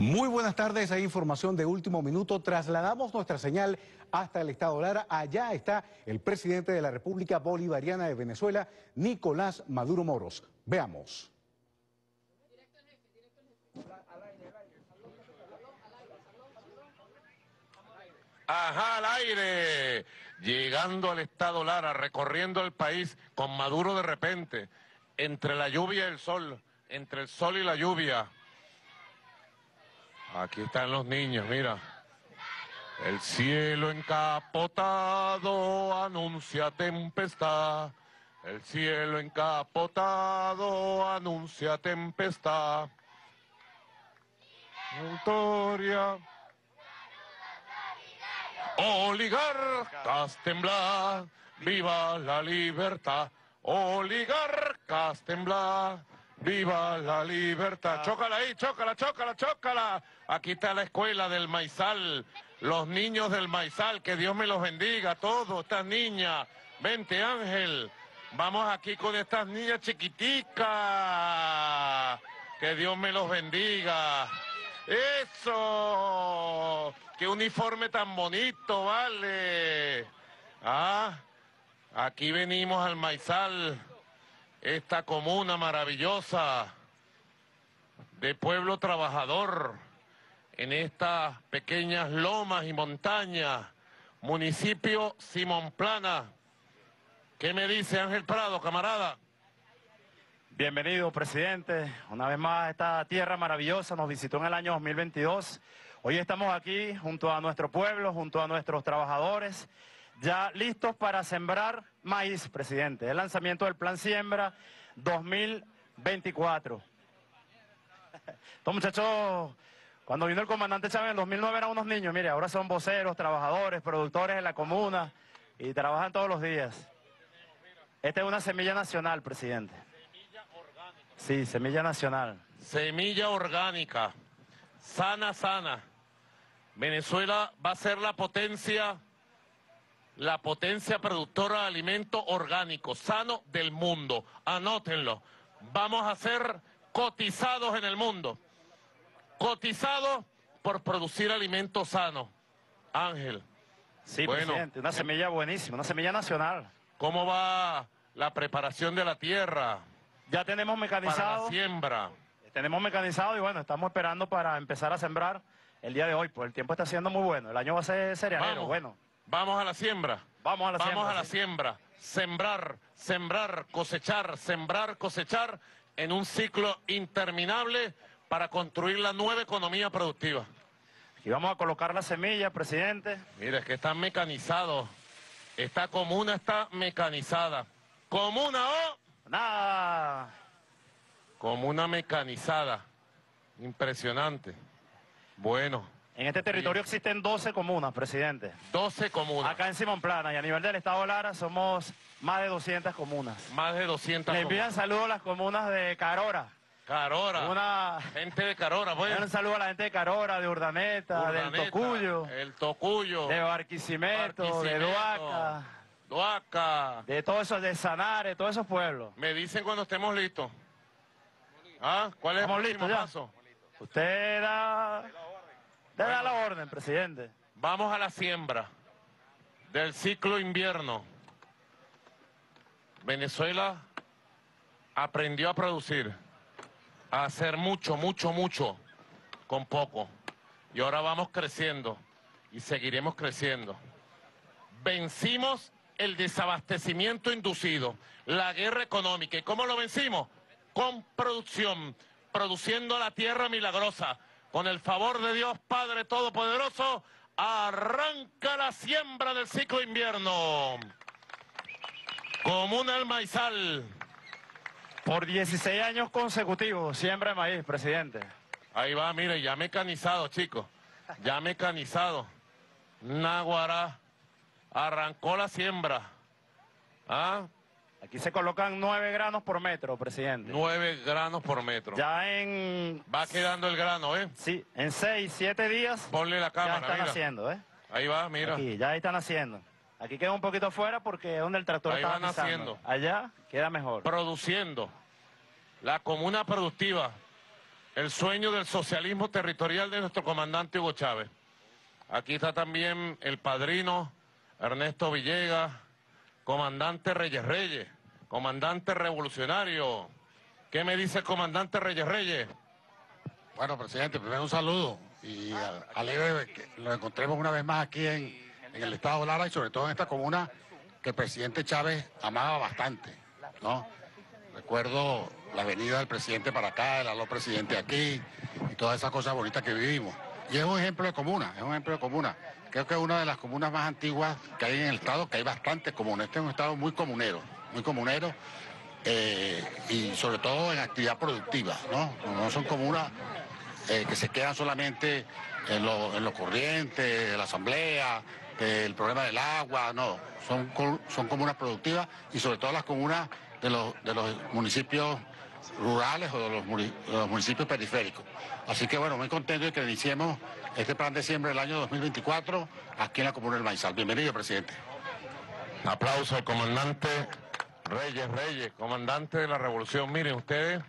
Muy buenas tardes, hay información de último minuto. Trasladamos nuestra señal hasta el estado Lara. Allá está el presidente de la República Bolivariana de Venezuela, Nicolás Maduro Moros. Veamos. Ajá, al aire, llegando al estado Lara, recorriendo el país con Maduro de repente, entre la lluvia y el sol, entre el sol y la lluvia. Aquí están los niños, mira. El cielo encapotado anuncia tempestad. El cielo encapotado anuncia tempestad. Victoria. Oligarcas temblad, viva la libertad. Oligarcas temblad, viva la libertad. Chócala ahí, chócala, chócala, chócala. Aquí está la escuela del Maizal, los niños del Maizal, que Dios me los bendiga a todos, estas niñas. Vente, Ángel, vamos aquí con estas niñas chiquiticas. Que Dios me los bendiga. ¡Eso! ¡Qué uniforme tan bonito, vale! Ah, aquí venimos al Maizal, esta comuna maravillosa de pueblo trabajador, en estas pequeñas lomas y montañas, municipio Simón Plana. ¿Qué me dice Ángel Prado, camarada? Bienvenido, presidente. Una vez más, esta tierra maravillosa nos visitó en el año 2022. Hoy estamos aquí junto a nuestro pueblo, junto a nuestros trabajadores, ya listos para sembrar maíz, presidente. El lanzamiento del Plan Siembra 2024. Estos muchachos, cuando vino el comandante Chávez en el 2009 eran unos niños, mire, ahora son voceros, trabajadores, productores de la comuna y trabajan todos los días. Esta es una semilla nacional, presidente. Sí, semilla nacional. Semilla orgánica, sana, sana. Venezuela va a ser la potencia productora de alimentos orgánicos, sanos del mundo. Anótenlo. Vamos a ser cotizados en el mundo. Cotizados por producir alimentos sanos. Ángel. Sí, bueno, presidente, una semilla buenísima, una semilla nacional. ¿Cómo va la preparación de la tierra? Ya tenemos mecanizado. Para la siembra. Tenemos mecanizado y bueno, estamos esperando para empezar a sembrar el día de hoy, pues el tiempo está siendo muy bueno, el año va a ser serenero, bueno. Vamos a la siembra. Vamos a la siembra. Vamos a la siembra. Sembrar, sembrar, cosechar, sembrar, cosechar en un ciclo interminable para construir la nueva economía productiva. Y vamos a colocar la semilla, presidente. Mira, es que están mecanizados. Esta comuna está mecanizada. ¿Comuna o? Nada. Comuna mecanizada. Impresionante. Bueno. En este territorio existen 12 comunas, presidente. 12 comunas. Acá en Simón Plana y a nivel del estado Lara somos más de 200 comunas. Más de 200 Le envían saludos a las comunas de Carora. Carora. Gente de Carora, pues. Un saludo a la gente de Carora, de Urdaneta, del Tocuyo. El Tocuyo. De Barquisimeto, de Duaca. Duaca. De todos esos, de Sanare, todos esos pueblos. Me dicen cuando estemos listos. ¿Ah? ¿Cuál es el próximo paso? Usted da la orden, presidente. Vamos a la siembra del ciclo invierno. Venezuela aprendió a producir, a hacer mucho, mucho, mucho con poco. Y ahora vamos creciendo y seguiremos creciendo. Vencimos el desabastecimiento inducido, la guerra económica. ¿Y cómo lo vencimos? Con producción, produciendo la tierra milagrosa. Con el favor de Dios Padre Todopoderoso, arranca la siembra del ciclo invierno. Comuna El Maizal. Por 16 años consecutivos, siembra de maíz, presidente. Ahí va, mire, ya mecanizado, chicos. Ya mecanizado. Naguará. Arrancó la siembra. ¿Ah? Aquí se colocan 9 granos por metro, presidente. 9 granos por metro. Ya en... Va quedando el grano, ¿eh? Sí, en 6, 7 días... Ponle la cámara, ya están mira. haciendo, ¿eh? Ahí va, mira. Aquí, ya están haciendo. Aquí queda un poquito afuera porque es donde el tractor ahí está van haciendo. Allá queda mejor. Produciendo. La comuna productiva. el sueño del socialismo territorial de nuestro comandante Hugo Chávez. Aquí está también el padrino Ernesto Villegas, comandante Reyes Reyes, comandante revolucionario. ¿Qué me dice el comandante Reyes Reyes? Bueno, presidente, primero un saludo y alegre de que nos encontremos una vez más aquí en el estado Lara y sobre todo en esta comuna que el presidente Chávez amaba bastante, ¿no? Recuerdo la venida del presidente para acá, el aló presidente aquí y todas esas cosas bonitas que vivimos. Y es un ejemplo de comuna, es un ejemplo de comuna. Creo que es una de las comunas más antiguas que hay en el estado, que hay bastantes comunas. Este es un estado muy comunero y sobre todo en actividad productiva, ¿no? No son comunas que se quedan solamente en lo corriente, la asamblea, el problema del agua, no. Son comunas productivas y sobre todo las comunas de los municipios rurales o de los municipios periféricos. Así que bueno, muy contento de que iniciemos este plan de siembra del año 2024 aquí en la comuna del Maizal. Bienvenido, presidente. Aplauso al comandante Reyes Reyes, comandante de la revolución. Miren ustedes,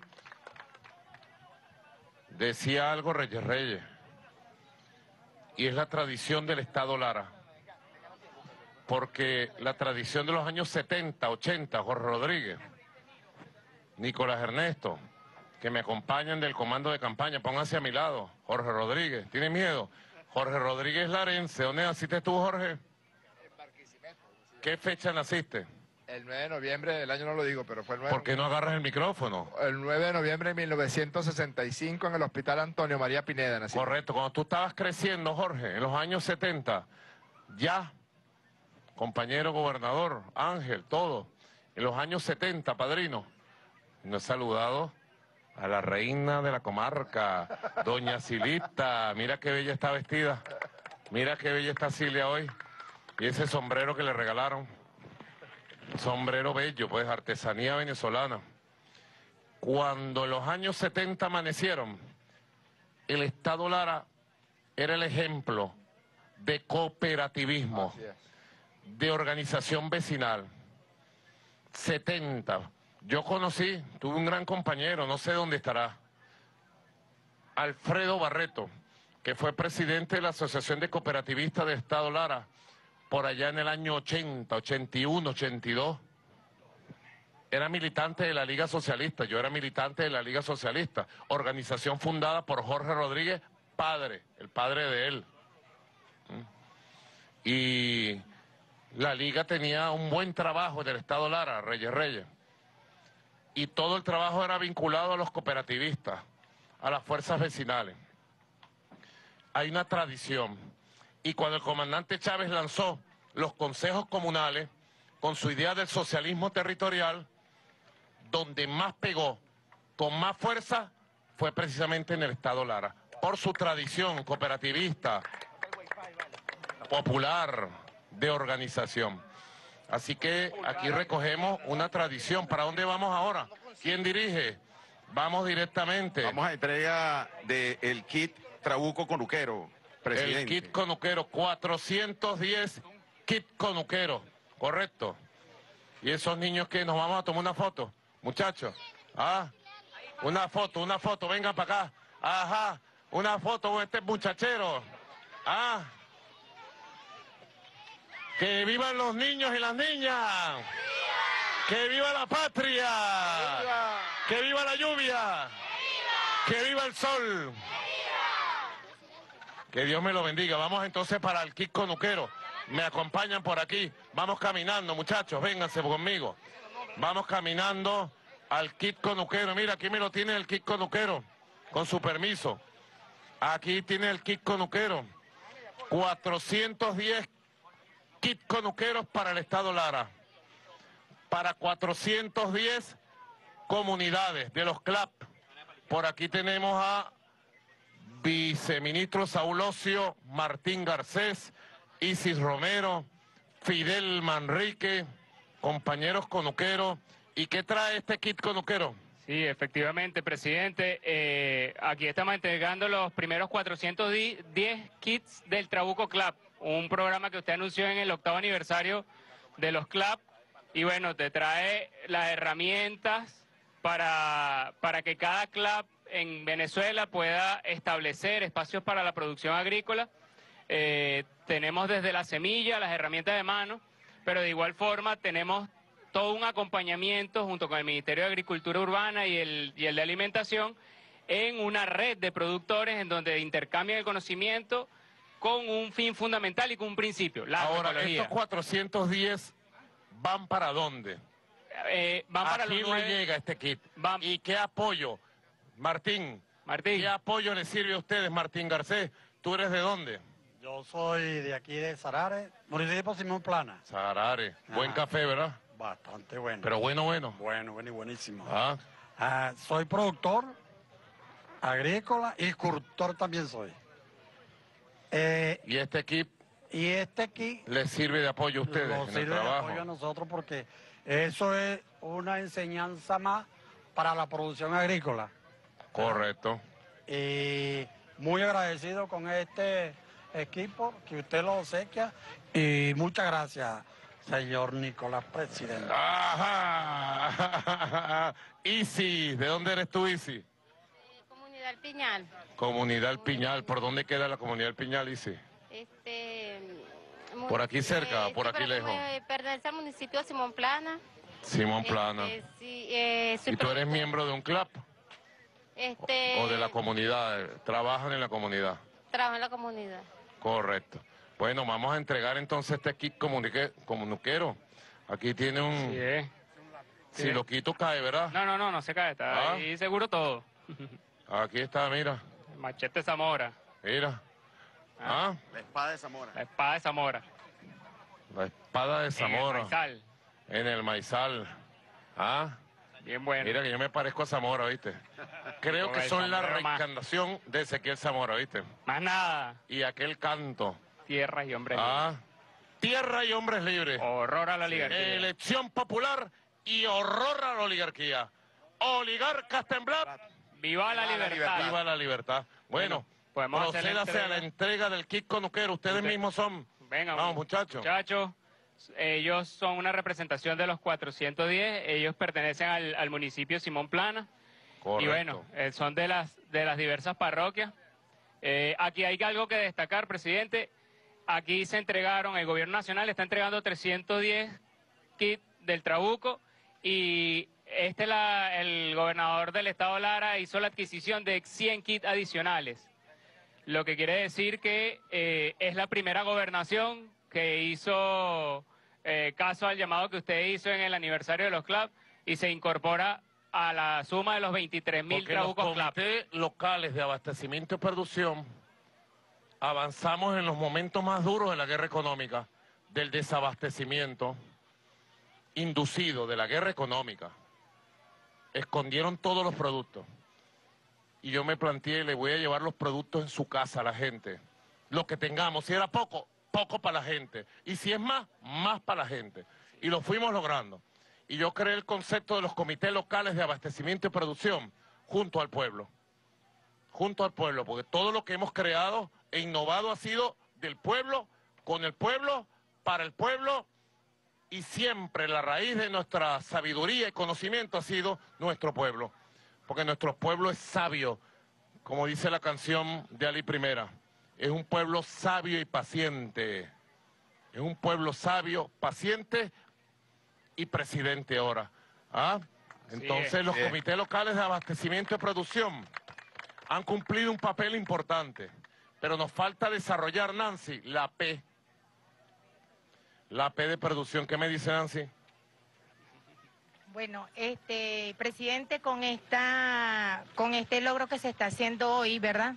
decía algo Reyes Reyes, y es la tradición del Estado Lara, porque la tradición de los años 70, 80, Jorge Rodríguez, Nicolás Ernesto, que me acompañan del comando de campaña, pónganse a mi lado, Jorge Rodríguez, ¿tiene miedo? Jorge Rodríguez larense, ¿dónde naciste tú, Jorge? En Barquisimeto. ¿Qué fecha naciste? El 9 de noviembre del año no lo digo, pero fue el 9. ¿Por qué no agarras el micrófono? El 9 de noviembre de 1965 en el Hospital Antonio María Pineda. Nací. Correcto, cuando tú estabas creciendo, Jorge, en los años 70, ya, compañero gobernador, Ángel, todo, en los años 70, padrino, no he saludado a la reina de la comarca, doña Silita, mira qué bella está vestida, mira qué bella está Cilia hoy, y ese sombrero que le regalaron, sombrero bello, pues artesanía venezolana. Cuando en los años 70 amanecieron, el Estado Lara era el ejemplo de cooperativismo, de organización vecinal. 70. Yo conocí, tuve un gran compañero, no sé dónde estará, Alfredo Barreto, que fue presidente de la Asociación de Cooperativistas de Estado Lara, por allá en el año 80, 81, 82. Era militante de la Liga Socialista, yo era militante de la Liga Socialista, organización fundada por Jorge Rodríguez, padre, el padre de él. Y la Liga tenía un buen trabajo en el Estado Lara, Reyes Reyes. Y todo el trabajo era vinculado a los cooperativistas, a las fuerzas vecinales. Hay una tradición. Y cuando el comandante Chávez lanzó los consejos comunales con su idea del socialismo territorial, donde más pegó, con más fuerza, fue precisamente en el Estado Lara, por su tradición cooperativista, popular, de organización. Así que aquí recogemos una tradición. ¿Para dónde vamos ahora? ¿Quién dirige? Vamos directamente. Vamos a entrega del kit Trabuco Conuquero, presidente. El kit conuquero, 410 kit conuquero, correcto. Y esos niños que nos vamos a tomar una foto, muchachos. Una foto, vengan para acá. Ajá, una foto con este muchachero. Que vivan los niños y las niñas. ¡Viva! Que viva la patria. ¡Viva! Que viva la lluvia. ¡Viva! Que viva el sol. ¡Viva! Que Dios me lo bendiga. Vamos entonces para el kit conuquero. Me acompañan por aquí. Vamos caminando, muchachos. Vénganse conmigo. Vamos caminando al kit conuquero. Mira, aquí me lo tiene el kit conuquero. Con su permiso. Aquí tiene el kit conuquero. 410 kit conuqueros para el Estado Lara. Para 410 comunidades de los CLAP. Por aquí tenemos a viceministro Saulosio Martín Garcés, Isis Romero, Fidel Manrique, compañeros conuqueros. ¿Y qué trae este kit conuquero? Sí, efectivamente, presidente. Aquí estamos entregando los primeros 410 kits del Trabuco Club, un programa que usted anunció en el 8º aniversario de los club. Y bueno, te trae las herramientas para que cada club en Venezuela pueda establecer espacios para la producción agrícola. Tenemos desde la semilla, las herramientas de mano, pero de igual forma tenemos todo un acompañamiento junto con el Ministerio de Agricultura Urbana y el de Alimentación en una red de productores en donde intercambian el conocimiento con un fin fundamental y con un principio, la Ahora, agroecología. estos 410 van para dónde? Van para ¿A los quién le 9. llega este kit? Van- ¿Y qué apoyo? Martín, Martín. ¿qué apoyo le sirve a ustedes, Martín Garcés? ¿Tú eres de dónde? Yo soy de aquí de Sarare, municipio Simón Plana. Sarare. Buen café, ¿verdad? Bastante bueno. Pero bueno. Bueno y buenísimo. Ah, Soy productor agrícola y cultor también soy. y este equipo Y este aquí les sirve de apoyo a ustedes nos en el sirve de trabajo. apoyo a nosotros porque eso es una enseñanza más para la producción agrícola. Correcto. Y muy agradecido con este equipo que usted lo obsequia y muchas gracias, señor Nicolás, presidente. Ajá. Isi, ¿de dónde eres tú, Isi? Comunidad El Piñal. Comunidad El Piñal. ¿Por dónde queda la Comunidad El Piñal, Isi? ¿Por aquí cerca o por aquí lejos? Pertenece al municipio de Simón Plana. Simón Plana. Sí, ¿Y tú eres miembro de un club o de la comunidad? ¿Trabajan en la comunidad? Trabajo en la comunidad. Correcto. Bueno, vamos a entregar entonces este kit comuniquero. Aquí tiene un... Sí, Si lo quito cae, ¿verdad? No se cae, está ahí seguro todo. Aquí está, mira. Machete Zamora. Mira. La espada de Zamora. La espada de Zamora. La espada de Zamora. En el maizal. En el maizal. Bien bueno. Mira que yo me parezco a Zamora, ¿viste? Creo Con que el son la sombrero más. reencarnación de Ezequiel Zamora, ¿viste? Más nada. Y aquel canto. Tierras y hombres Tierra y hombres libres. Horror a la oligarquía. Elección popular y horror a la oligarquía. Oligarcas temblad. Viva la libertad. Viva la libertad. Bueno, podemos hacer la procédase a la entrega del kit conuquero. Ustedes mismos son. Venga, vamos, muchachos. Muchachos, ellos son una representación de los 410. Ellos pertenecen al municipio Simón Plana. Correcto. Y bueno, son de las diversas parroquias. Aquí hay algo que destacar, presidente. Aquí se entregaron, el gobierno nacional está entregando 310 kits del Trabuco y el gobernador del estado Lara hizo la adquisición de 100 kits adicionales. Lo que quiere decir que es la primera gobernación que hizo caso al llamado que usted hizo en el aniversario de los clubs y se incorpora a la suma de los 23.000 Trabucos Los comités locales de abastecimiento y producción avanzamos en los momentos más duros de la guerra económica, del desabastecimiento inducido de la guerra económica. Escondieron todos los productos. Y yo me planteé, le voy a llevar los productos en su casa a la gente. Lo que tengamos, si era poco, poco para la gente. Y si es más, más para la gente. Y lo fuimos logrando. Y yo creé el concepto de los comités locales de abastecimiento y producción junto al pueblo. Junto al pueblo, porque todo lo que hemos creado e innovado ha sido del pueblo, con el pueblo, para el pueblo, y siempre la raíz de nuestra sabiduría y conocimiento ha sido nuestro pueblo, porque nuestro pueblo es sabio, como dice la canción de Ali Primera, es un pueblo sabio y paciente, es un pueblo sabio, paciente y presidente ahora. Entonces los comités locales de abastecimiento y producción han cumplido un papel importante, pero nos falta desarrollar, Nancy, la P de producción. ¿Qué me dice Nancy? Bueno, presidente, con este logro que se está haciendo hoy, ¿verdad?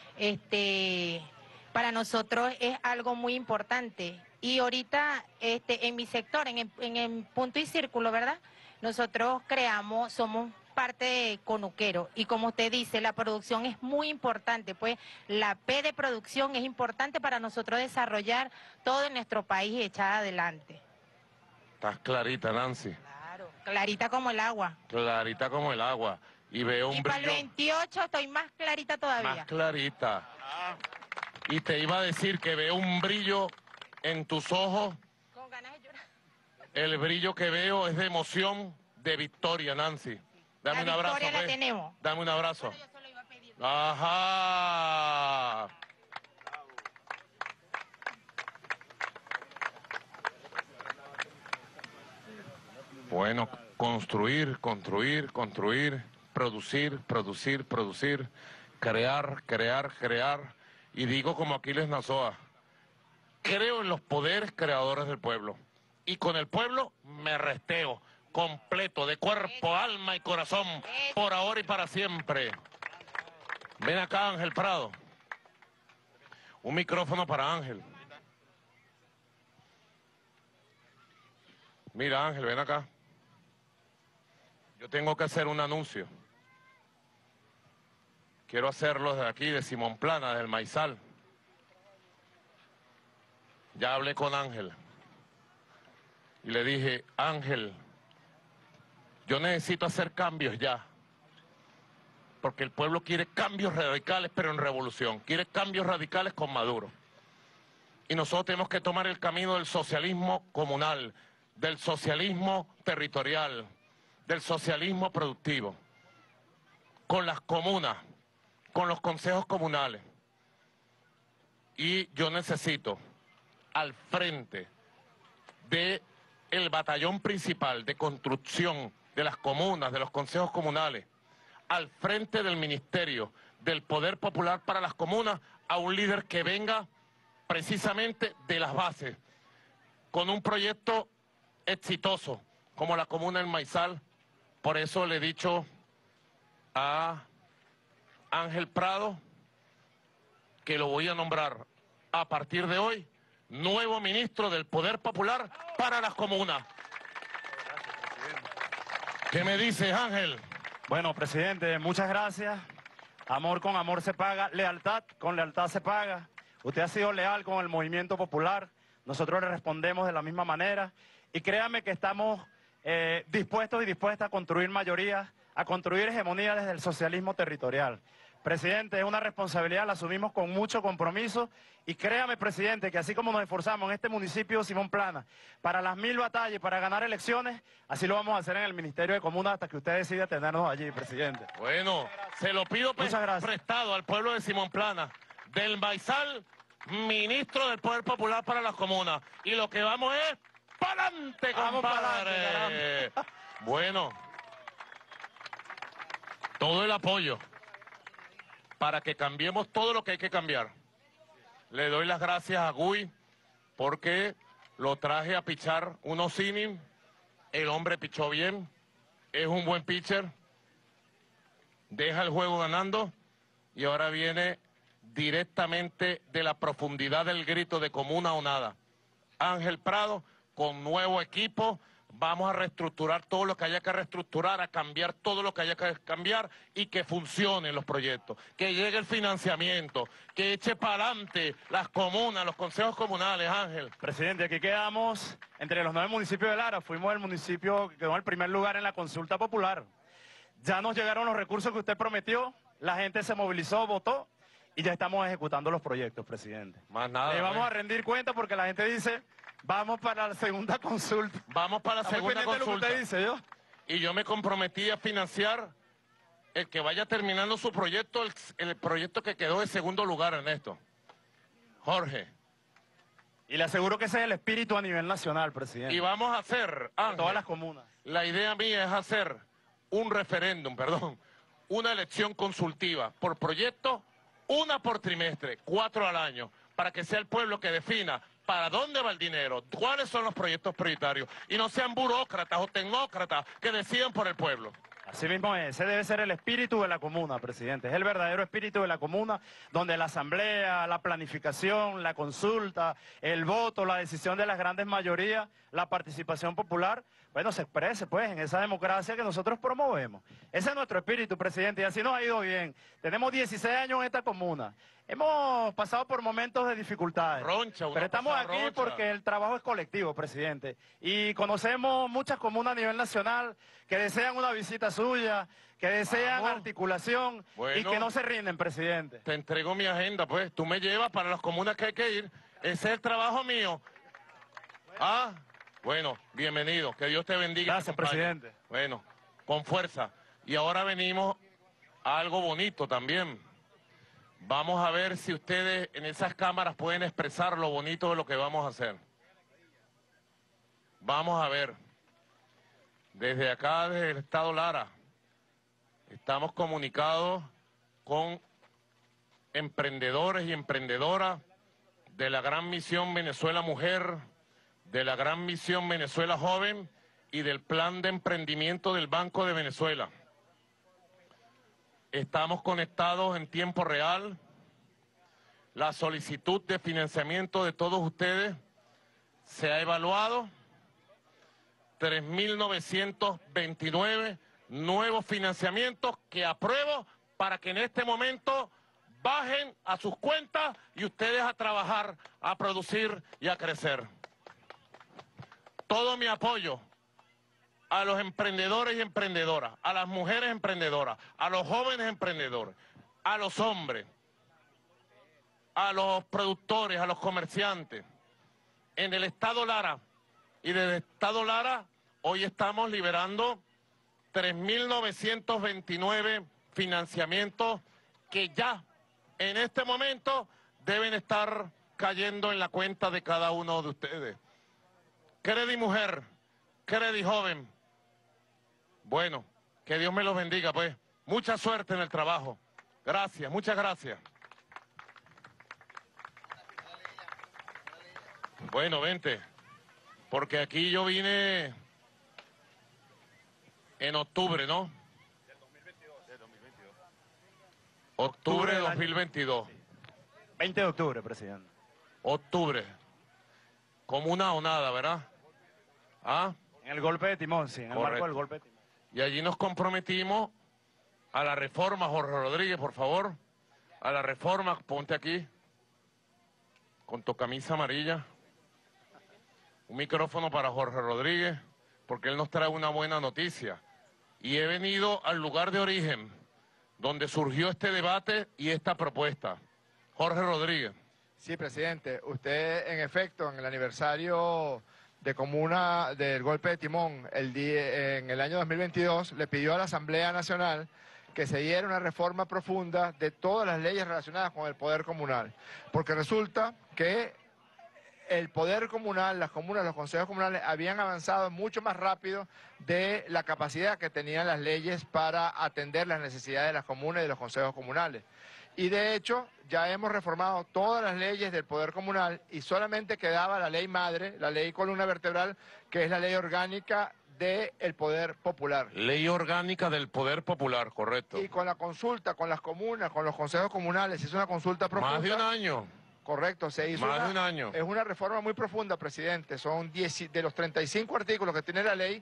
Para nosotros es algo muy importante. Y ahorita, en mi sector, en el punto y círculo, ¿verdad? Nosotros somos parte de Conuquero y como usted dice, la producción es muy importante, pues la P de producción es importante para nosotros desarrollar todo en nuestro país y echar adelante. Estás clarita, Nancy. Claro, clarita como el agua. Clarita como el agua. Y veo un y para el brillo 28 estoy más clarita todavía. más clarita. Y te iba a decir que veo un brillo en tus ojos. Con ganas de llorar. El brillo que veo es de emoción, de victoria, Nancy. Dame un abrazo, victoria la pues. tenemos. Dame un abrazo. Bueno, yo solo Ajá. Bueno, construir, construir, construir, producir, producir, producir, crear, crear, crear. Y digo como Aquiles Nazoa, creo en los poderes creadores del pueblo. Y con el pueblo me resteo, completo, de cuerpo, alma y corazón, por ahora y para siempre. Ven acá, Ángel Prado. Un micrófono para Ángel. Mira, Ángel, ven acá. Yo tengo que hacer un anuncio. Quiero hacerlo desde aquí, de Simón Plana, del Maizal. Ya hablé con Ángel. Y le dije, Ángel, yo necesito hacer cambios ya. Porque el pueblo quiere cambios radicales, pero en revolución. Quiere cambios radicales con Maduro. Y nosotros tenemos que tomar el camino del socialismo comunal, del socialismo territorial, del socialismo productivo, con las comunas, con los consejos comunales. Y yo necesito, al frente del batallón principal de construcción de las comunas, de los consejos comunales, al frente del Ministerio del Poder Popular para las comunas, a un líder que venga precisamente de las bases, con un proyecto exitoso, como la comuna del Maizal. Por eso le he dicho a Ángel Prado que lo voy a nombrar a partir de hoy nuevo ministro del Poder Popular para las comunas. ¿Qué me dices, Ángel? Bueno, presidente, muchas gracias. Amor con amor se paga, lealtad con lealtad se paga. Usted ha sido leal con el movimiento popular, nosotros le respondemos de la misma manera y créame que estamos dispuestos y dispuestas a construir mayorías, a construir hegemonía desde el socialismo territorial. Presidente, es una responsabilidad, la asumimos con mucho compromiso y créame, presidente, que así como nos esforzamos en este municipio Simón Plana para las 1000 batallas y para ganar elecciones, así lo vamos a hacer en el Ministerio de Comunas hasta que usted decida tenernos allí, presidente. Bueno, se lo pido prestado al pueblo de Simón Plana, del Maizal, ministro del Poder Popular para las comunas. Y lo que vamos es ¡pa'lante, compadre! Bueno, todo el apoyo para que cambiemos todo lo que hay que cambiar. Le doy las gracias a Gui porque lo traje a pichar unos innings. El hombre pichó bien, es un buen pitcher, deja el juego ganando y ahora viene directamente de la profundidad del grito de comuna o nada. Ángel Prado con nuevo equipo. Vamos a reestructurar todo lo que haya que reestructurar, a cambiar todo lo que haya que cambiar y que funcionen los proyectos, que llegue el financiamiento, que eche para adelante las comunas, los consejos comunales, Ángel. Presidente, aquí quedamos entre los 9 municipios de Lara, fuimos el municipio que quedó en el primer lugar en la consulta popular. Ya nos llegaron los recursos que usted prometió, la gente se movilizó, votó y ya estamos ejecutando los proyectos, presidente. Más nada. Le vamos a rendir cuenta porque la gente dice... Vamos para la segunda consulta. Vamos para la segunda consulta. Lo que usted dice, ¿yo? Y yo me comprometí a financiar el que vaya terminando su proyecto, el proyecto que quedó en segundo lugar, Ernesto. Jorge. Y le aseguro que ese es el espíritu a nivel nacional, presidente. Y vamos a hacer, Ángel, todas las comunas. La idea mía es hacer un referéndum, una elección consultiva por proyecto, una por trimestre, 4 al año, para que sea el pueblo que defina para dónde va el dinero, cuáles son los proyectos prioritarios, y no sean burócratas o tecnócratas que decidan por el pueblo. Así mismo es, ese debe ser el espíritu de la comuna, presidente. Es el verdadero espíritu de la comuna, donde la asamblea, la planificación, la consulta, el voto, la decisión de las grandes mayorías, la participación popular, bueno, se exprese pues en esa democracia que nosotros promovemos. Ese es nuestro espíritu, presidente, y así nos ha ido bien. Tenemos 16 años en esta comuna. Hemos pasado por momentos de dificultades, pero estamos aquí porque el trabajo es colectivo, presidente. Y conocemos muchas comunas a nivel nacional que desean una visita suya, que desean articulación y que no se rinden, presidente. Te entrego mi agenda, pues. Tú me llevas para las comunas que hay que ir. Ese es el trabajo mío. Bueno, bienvenido. Que Dios te bendiga. Gracias, presidente. Bueno, con fuerza. Y ahora venimos a algo bonito también. Vamos a ver si ustedes en esas cámaras pueden expresar lo bonito de lo que vamos a hacer. Vamos a ver. Desde acá, desde el Estado Lara, estamos comunicados con emprendedores y emprendedoras de la Gran Misión Venezuela Mujer, de la Gran Misión Venezuela Joven y del Plan de Emprendimiento del Banco de Venezuela. Estamos conectados en tiempo real. La solicitud de financiamiento de todos ustedes se ha evaluado. 3.929 nuevos financiamientos que apruebo para que en este momento bajen a sus cuentas y ustedes a trabajar, a producir y a crecer. Todo mi apoyo a los emprendedores y emprendedoras, a las mujeres emprendedoras, a los jóvenes emprendedores, a los hombres, a los productores, a los comerciantes. En el Estado Lara y del Estado Lara hoy estamos liberando 3.929 financiamientos que ya en este momento deben estar cayendo en la cuenta de cada uno de ustedes. Credit Mujer, Credit Joven. Bueno, que Dios me los bendiga, pues. Mucha suerte en el trabajo. Gracias, muchas gracias. Bueno, vente, porque aquí yo vine en octubre, ¿no? Del 2022. Del 2022. Octubre de 2022. 20 de octubre, presidente. Octubre. Como una o nada, ¿verdad? ¿Ah? En el golpe de timón, sí, en el marco del golpe de timón. Y allí nos comprometimos a la reforma, Jorge Rodríguez, por favor. A la reforma, ponte aquí, con tu camisa amarilla. Un micrófono para Jorge Rodríguez, porque él nos trae una buena noticia. Y he venido al lugar de origen, donde surgió este debate y esta propuesta. Jorge Rodríguez. Sí, presidente. Usted, en efecto, en el aniversario de Comuna del golpe de timón, en el año 2022, le pidió a la Asamblea Nacional que se diera una reforma profunda de todas las leyes relacionadas con el poder comunal. Porque resulta que el poder comunal, las comunas, los consejos comunales habían avanzado mucho más rápido de la capacidad que tenían las leyes para atender las necesidades de las comunas y de los consejos comunales. Y de hecho, ya hemos reformado todas las leyes del poder comunal y solamente quedaba la ley madre, la ley columna vertebral, que es la ley orgánica del poder popular. Ley orgánica del poder popular, correcto. Y con la consulta, con las comunas, con los consejos comunales, es una consulta profunda. Más de un año. Correcto, se hizo más de un año. Es una reforma muy profunda, presidente. Son 10, de los 35 artículos que tiene la ley,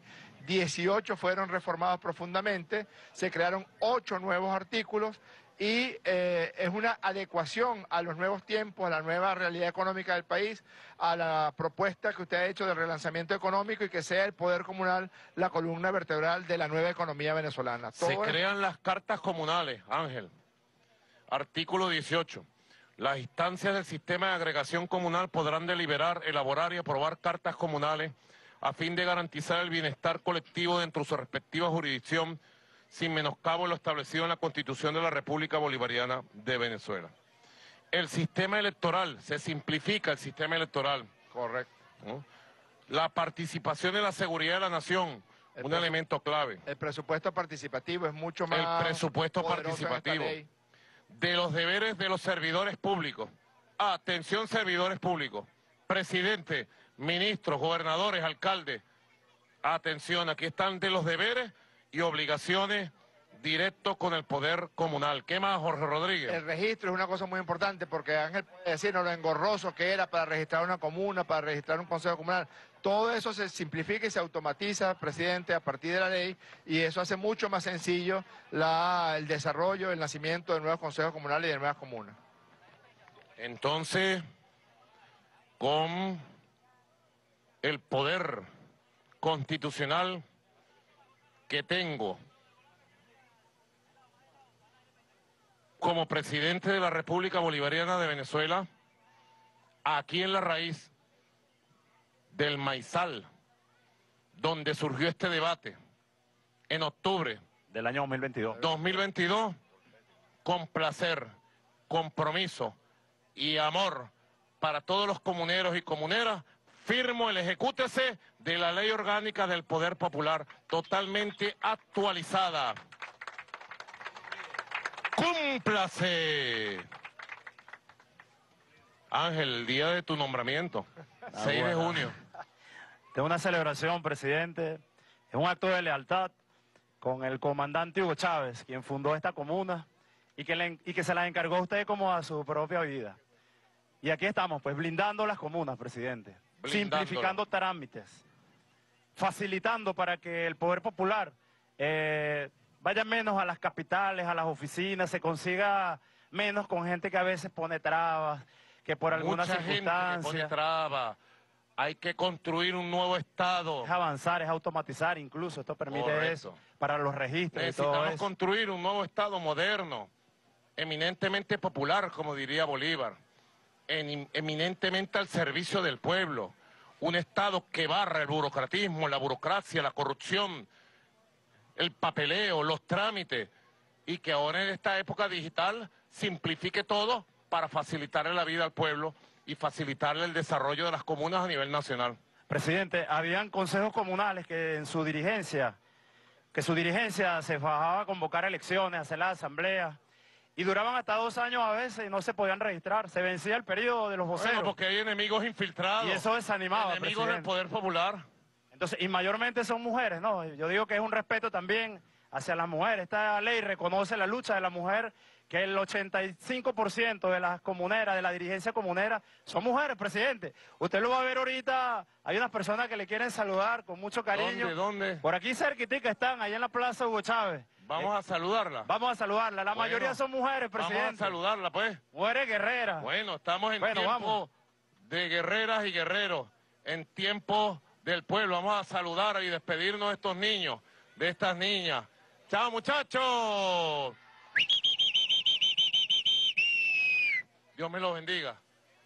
18 fueron reformados profundamente, se crearon 8 nuevos artículos y es una adecuación a los nuevos tiempos, a la nueva realidad económica del país, a la propuesta que usted ha hecho del relanzamiento económico y que sea el poder comunal la columna vertebral de la nueva economía venezolana. Se crean las cartas comunales, Ángel. Artículo 18. Las instancias del sistema de agregación comunal podrán deliberar, elaborar y aprobar cartas comunales a fin de garantizar el bienestar colectivo dentro de su respectiva jurisdicción, sin menoscabo de lo establecido en la Constitución de la República Bolivariana de Venezuela. El sistema electoral, se simplifica el sistema electoral. Correcto. ¿No? La participación en la seguridad de la nación, un elemento clave. El presupuesto participativo es mucho más El presupuesto participativo. De los deberes de los servidores públicos. Atención, servidores públicos. Presidente, ministros, gobernadores, alcaldes. Atención, aquí están de los deberes y obligaciones directos con el poder comunal. ¿Qué más, Jorge Rodríguez? El registro es una cosa muy importante porque Ángel puede decirnos lo engorroso que era para registrar una comuna, para registrar un consejo comunal. Todo eso se simplifica y se automatiza, presidente, a partir de la ley, y eso hace mucho más sencillo el desarrollo, el nacimiento de nuevos consejos comunales y de nuevas comunas. Entonces, con el poder constitucional que tengo como presidente de la República Bolivariana de Venezuela, aquí en la raíz del Maizal, donde surgió este debate, en octubre del año 2022. 2022, con placer compromiso y amor para todos los comuneros y comuneras, firmo el ejecútese de la Ley Orgánica del Poder Popular, totalmente actualizada. ¡Cúmplase! Ángel, el día de tu nombramiento, 6 de junio. Es una celebración, presidente, es un acto de lealtad con el comandante Hugo Chávez, quien fundó esta comuna y que se la encargó a usted como a su propia vida. Y aquí estamos, pues, blindando las comunas, presidente, simplificando trámites, facilitando para que el poder popular vaya menos a las capitales, a las oficinas, se consiga menos con gente que a veces pone trabas, que por alguna circunstancia... Gente que pone trabas. Hay que construir un nuevo Estado. Es avanzar, es automatizar incluso, esto permite eso, para los registros y todo eso. Necesitamos construir un nuevo Estado moderno, eminentemente popular, como diría Bolívar, eminentemente al servicio del pueblo, un Estado que barra el burocratismo, la burocracia, la corrupción, el papeleo, los trámites, y que ahora en esta época digital simplifique todo para facilitarle la vida al pueblo y facilitarle el desarrollo de las comunas a nivel nacional. Presidente, habían consejos comunales que su dirigencia se fajaba a convocar elecciones, a hacer las asambleas, y duraban hasta 2 años a veces y no se podían registrar, se vencía el periodo de los voceros. Bueno, porque hay enemigos infiltrados. Y eso desanimaba, enemigos presidente. del poder popular. Entonces, y mayormente son mujeres, ¿no? Yo digo que es un respeto también hacia las mujeres. Esta ley reconoce la lucha de la mujer, que el 85% de las comuneras, de la dirigencia comunera, son mujeres, presidente. Usted lo va a ver ahorita, hay unas personas que le quieren saludar con mucho cariño. ¿Dónde? Por aquí cerquitica están, ahí en la Plaza Hugo Chávez. Vamos a saludarla. Vamos a saludarla. La mayoría son mujeres, presidente. Vamos a saludarla, pues. Mujeres guerreras. Bueno, estamos en tiempo de guerreras y guerreros, en tiempo del pueblo. Vamos a saludar y despedirnos de estos niños, de estas niñas. ¡Chao, muchachos! Dios me los bendiga.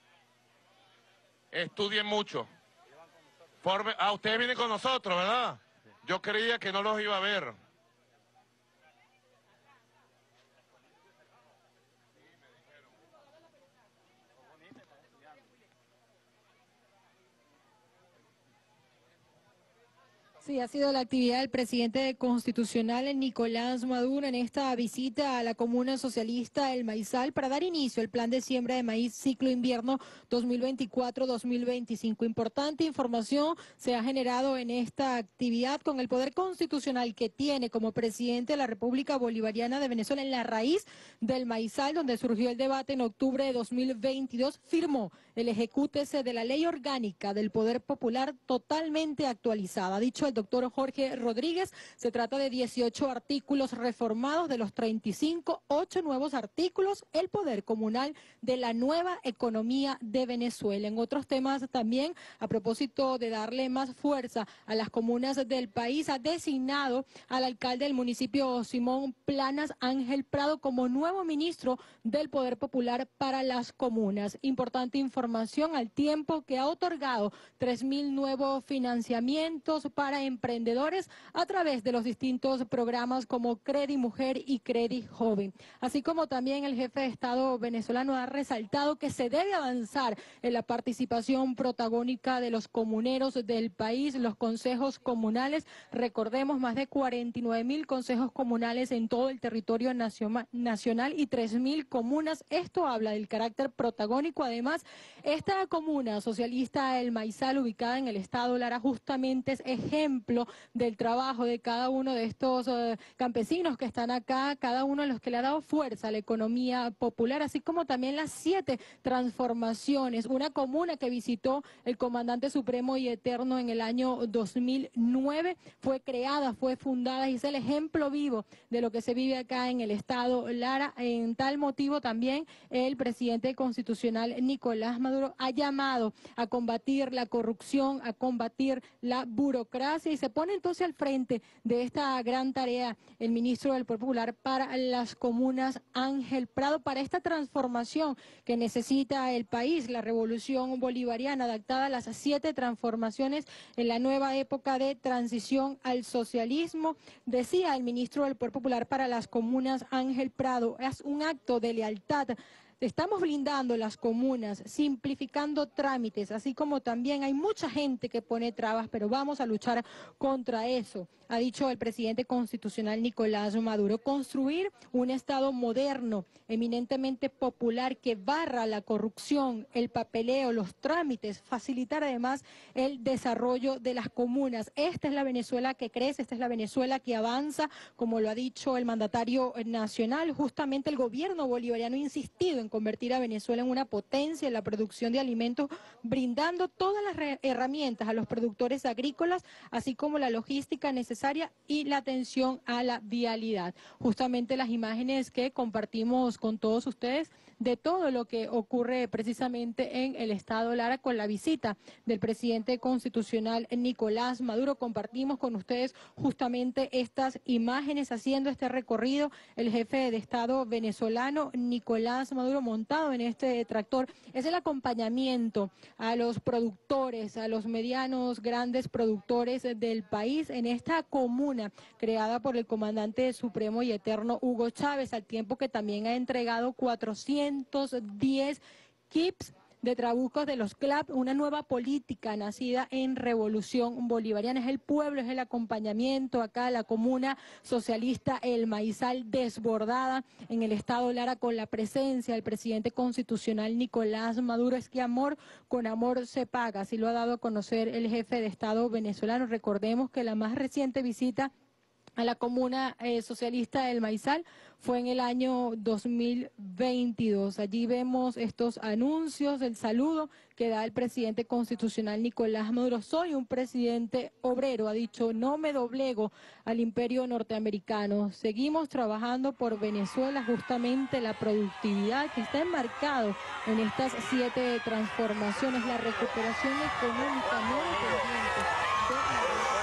Estudien mucho. Ustedes vienen con nosotros, ¿verdad? Yo creía que no los iba a ver. Sí, ha sido la actividad del presidente constitucional Nicolás Maduro en esta visita a la comuna socialista El Maizal para dar inicio al plan de siembra de maíz ciclo invierno 2024-2025. Importante información se ha generado en esta actividad con el poder constitucional que tiene como presidente de la República Bolivariana de Venezuela en la raíz del Maizal, donde surgió el debate en octubre de 2022, firmó el ejecútese de la Ley Orgánica del Poder Popular totalmente actualizada. Dicho el doctor Jorge Rodríguez, se trata de 18 artículos reformados, de los 35, 8 nuevos artículos, el poder comunal de la nueva economía de Venezuela. En otros temas también, a propósito de darle más fuerza a las comunas del país, ha designado al alcalde del municipio Simón Planas, Ángel Prado, como nuevo ministro del Poder Popular para las comunas. Importante información al tiempo que ha otorgado 3.000 nuevos financiamientos para emprendedores a través de los distintos programas como Credi Mujer y Credi Joven. Así como también el jefe de Estado venezolano ha resaltado que se debe avanzar en la participación protagónica de los comuneros del país, los consejos comunales. Recordemos, más de 49.000 consejos comunales en todo el territorio nacional y 3.000 comunas. Esto habla del carácter protagónico. Además, esta comuna socialista El Maizal, ubicada en el estado Lara, justamente es ejemplo del trabajo de cada uno de estos campesinos que están acá, cada uno de los que le ha dado fuerza a la economía popular, así como también las 7 transformaciones. Una comuna que visitó el comandante supremo y eterno en el año 2009, fue creada, fue fundada y es el ejemplo vivo de lo que se vive acá en el estado Lara. En tal motivo también el presidente constitucional Nicolás Maduro ha llamado a combatir la corrupción, a combatir la burocracia, y se pone entonces al frente de esta gran tarea el ministro del Poder Popular para las comunas, Ángel Prado, para esta transformación que necesita el país, la revolución bolivariana, adaptada a las 7 transformaciones en la nueva época de transición al socialismo. Decía el ministro del Poder Popular para las comunas, Ángel Prado, es un acto de lealtad estamos blindando las comunas, simplificando trámites, así como también hay mucha gente que pone trabas, pero vamos a luchar contra eso, ha dicho el presidente constitucional Nicolás Maduro. Construir un Estado moderno, eminentemente popular, que barra la corrupción, el papeleo, los trámites, facilitar además el desarrollo de las comunas. Esta es la Venezuela que crece, esta es la Venezuela que avanza, como lo ha dicho el mandatario nacional. Justamente el gobierno bolivariano ha insistido en convertir a Venezuela en una potencia en la producción de alimentos, brindando todas las herramientas a los productores agrícolas, así como la logística necesaria y la atención a la vialidad. Justamente las imágenes que compartimos con todos ustedes de todo lo que ocurre precisamente en el estado Lara con la visita del presidente constitucional Nicolás Maduro. Compartimos con ustedes justamente estas imágenes haciendo este recorrido. El jefe de Estado venezolano Nicolás Maduro montado en este tractor. Es el acompañamiento a los productores, a los medianos, grandes productores del país en esta comuna creada por el comandante supremo y eterno Hugo Chávez, al tiempo que también ha entregado 410 kits de trabucos de los CLAP, una nueva política nacida en Revolución Bolivariana. Es el pueblo, es el acompañamiento acá, la comuna socialista El Maizal, desbordada en el estado Lara con la presencia del presidente constitucional Nicolás Maduro. Es que amor con amor se paga, así lo ha dado a conocer el jefe de Estado venezolano. Recordemos que la más reciente visita a la comuna socialista El Maizal fue en el año 2022. Allí vemos estos anuncios, el saludo que da el presidente constitucional Nicolás Maduro. Soy un presidente obrero, ha dicho, no me doblego al imperio norteamericano. Seguimos trabajando por Venezuela, justamente la productividad que está enmarcado en estas 7 transformaciones, la recuperación económica no dependiente de la...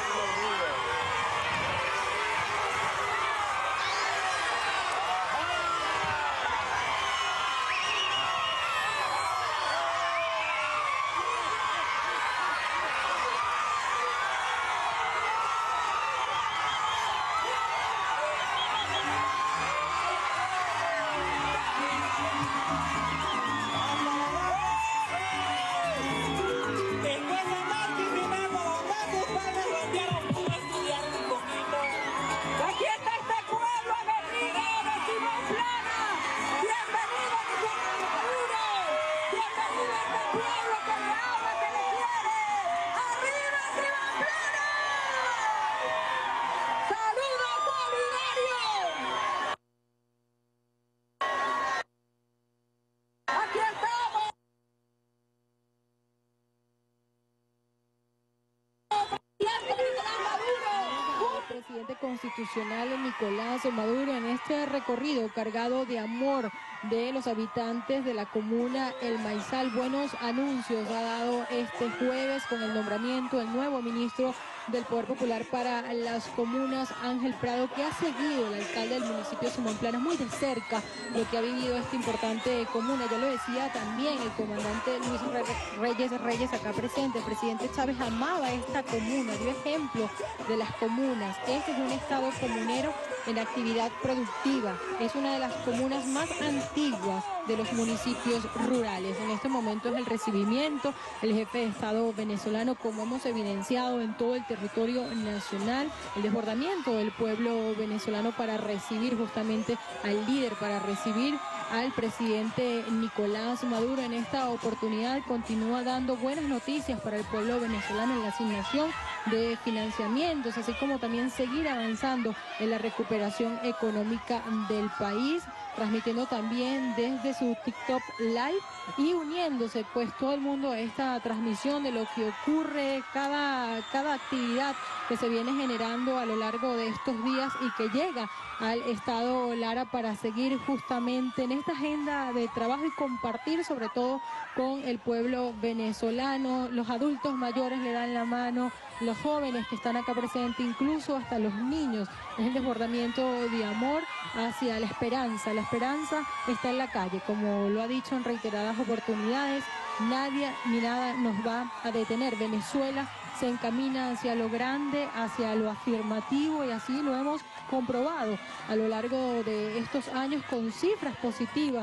Presidente constitucional Nicolás Maduro en este recorrido cargado de amor de los habitantes de la comuna El Maizal. Buenos anuncios ha dado este jueves con el nombramiento del nuevo ministro del Poder Popular para las comunas, Ángel Prado, que ha seguido el alcalde del municipio Simón Planas muy de cerca lo que ha vivido esta importante comuna. Ya lo decía también el comandante Luis Reyes acá presente. El presidente Chávez amaba esta comuna, dio ejemplo de las comunas. Este es un estado comunero en actividad productiva. Es una de las comunas más antiguas de los municipios rurales. En este momento es el recibimiento, el jefe de Estado venezolano, como hemos evidenciado en todo el territorio nacional, el desbordamiento del pueblo venezolano para recibir justamente al líder, para recibir al presidente Nicolás Maduro. En esta oportunidad continúa dando buenas noticias para el pueblo venezolano en la asignación de financiamientos, así como también seguir avanzando en la recuperación económica del país, transmitiendo también desde su TikTok Live y uniéndose pues todo el mundo a esta transmisión de lo que ocurre, cada actividad que se viene generando a lo largo de estos días y que llega al estado Lara para seguir justamente en esta agenda de trabajo y compartir sobre todo con el pueblo venezolano. Los adultos mayores le dan la mano, los jóvenes que están acá presentes, incluso hasta los niños. Es el desbordamiento de amor hacia la esperanza. La esperanza está en la calle, como lo ha dicho en reiteradas oportunidades. Nadie ni nada nos va a detener. Venezuela se encamina hacia lo grande, hacia lo afirmativo, y así lo hemos comprobado a lo largo de estos años con cifras positivas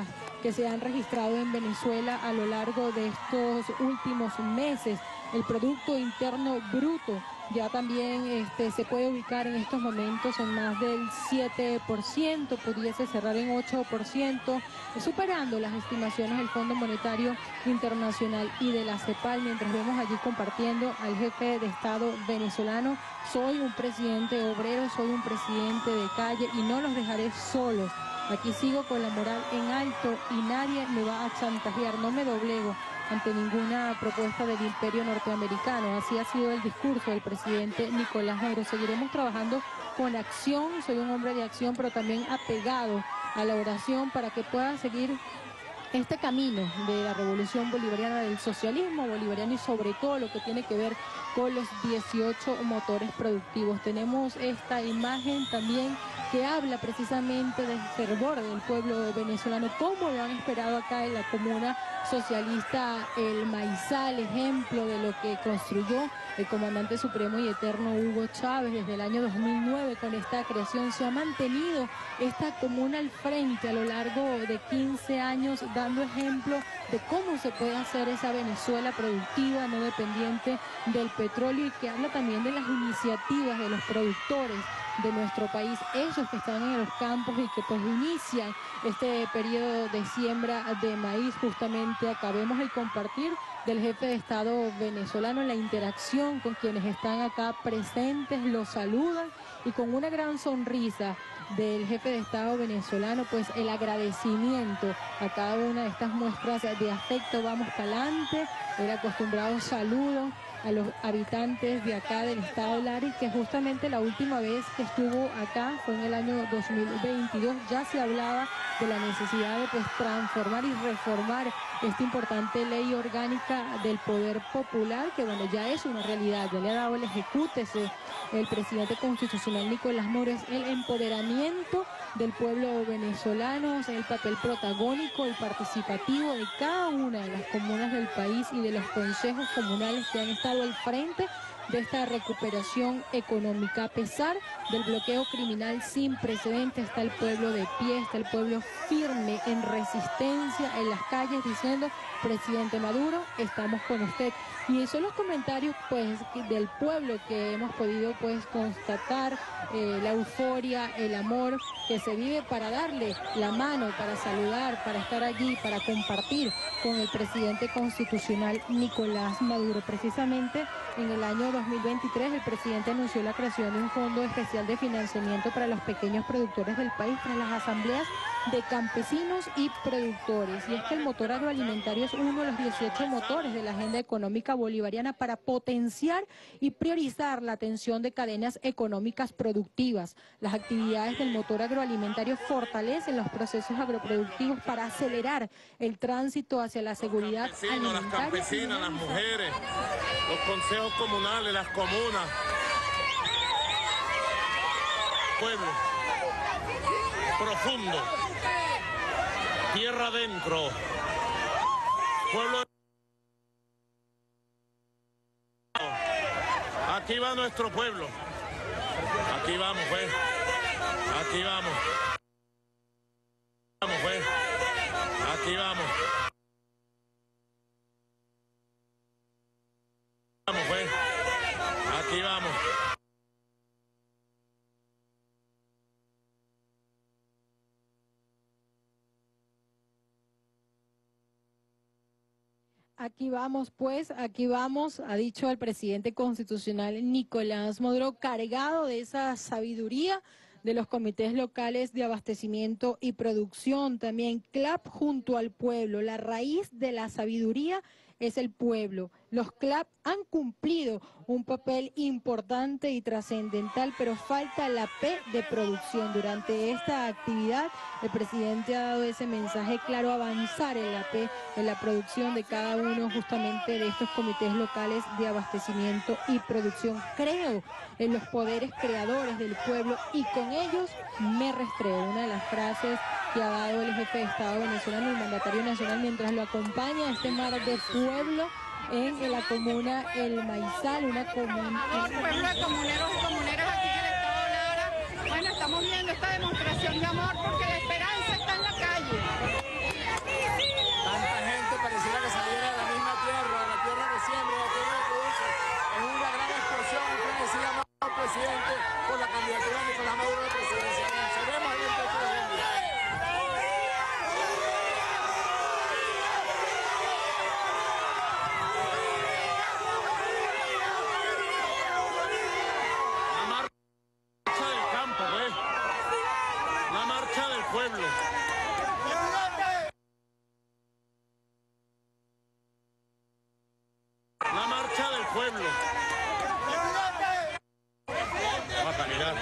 que se han registrado en Venezuela a lo largo de estos últimos meses. El Producto Interno Bruto ya también se puede ubicar en estos momentos en más del 7%, pudiese cerrar en 8%, superando las estimaciones del Fondo Monetario Internacional y de la CEPAL, mientras vemos allí compartiendo al jefe de Estado venezolano: soy un presidente obrero, soy un presidente de calle y no los dejaré solos. Aquí sigo con la moral en alto y nadie me va a chantajear, no me doblego ante ninguna propuesta del imperio norteamericano. Así ha sido el discurso del presidente Nicolás Maduro. Seguiremos trabajando con acción, soy un hombre de acción, pero también apegado a la oración para que pueda seguir este camino de la revolución bolivariana, del socialismo bolivariano y sobre todo lo que tiene que ver con los 18 motores productivos. Tenemos esta imagen también que habla precisamente del fervor del pueblo venezolano, cómo lo han esperado acá en la comuna socialista El Maizal, ejemplo de lo que construyó el comandante supremo y eterno Hugo Chávez desde el año 2009. Con esta creación se ha mantenido esta comuna al frente a lo largo de 15 años, dando ejemplo de cómo se puede hacer esa Venezuela productiva, no dependiente del petróleo, y que habla también de las iniciativas de los productores de nuestro país, ellos que están en los campos y que pues inician este periodo de siembra de maíz. Justamente acabemos de compartir del jefe de Estado venezolano, la interacción con quienes están acá presentes, los saludan y con una gran sonrisa del jefe de Estado venezolano, pues el agradecimiento a cada una de estas muestras de afecto. Vamos para adelante, el acostumbrado saludo a los habitantes de acá del estado Lara, y que justamente la última vez que estuvo acá fue en el año 2022. Ya se hablaba de la necesidad de pues transformar y reformar esta importante ley orgánica del poder popular, que bueno, ya es una realidad, ya le ha dado el ejecútese el presidente constitucional Nicolás Maduro. Es el empoderamiento del pueblo venezolano, es el papel protagónico y participativo de cada una de las comunas del país y de los consejos comunales que han estado al frente de esta recuperación económica. A pesar del bloqueo criminal sin precedentes, está el pueblo de pie, está el pueblo firme en resistencia en las calles diciendo: presidente Maduro, estamos con usted. Y esos son los comentarios pues del pueblo que hemos podido pues constatar, la euforia, el amor que se vive para darle la mano, para saludar, para estar allí, para compartir con el presidente constitucional Nicolás Maduro. Precisamente en el año 2023 el presidente anunció la creación de un fondo especial de financiamiento para los pequeños productores del país, para las asambleas de campesinos y productores. Y es que el motor agroalimentario es uno de los 18 motores de la agenda económica bolivariana para potenciar y priorizar la atención de cadenas económicas productivas. Las actividades del motor agroalimentario fortalecen los procesos agroproductivos para acelerar el tránsito hacia la seguridad alimentaria. Las campesinas, las mujeres, los consejos comunales, las comunas, pueblo profundo, tierra adentro, pueblo. Aquí va nuestro pueblo, aquí vamos, pues, aquí vamos, pues, aquí vamos, pues, aquí vamos. Aquí vamos, pues, aquí vamos, ha dicho el presidente constitucional Nicolás Maduro, cargado de esa sabiduría de los comités locales de abastecimiento y producción. También CLAP junto al pueblo. La raíz de la sabiduría es el pueblo. Los CLAP han cumplido un papel importante y trascendental, pero falta la P de producción. Durante esta actividad, el presidente ha dado ese mensaje claro: avanzar en la P, en la producción de cada uno justamente de estos comités locales de abastecimiento y producción. Creo en los poderes creadores del pueblo y con ellos me rastreo. Una de las frases que ha dado el jefe de Estado venezolano, el mandatario nacional, mientras lo acompaña a este mar de pueblo en la comuna El Maizal, una comuna... Pueblo de comuneros y comuneras aquí en el estado Lara. Bueno, estamos viendo esta demostración de amor porque la esperanza está en la calle. Ya.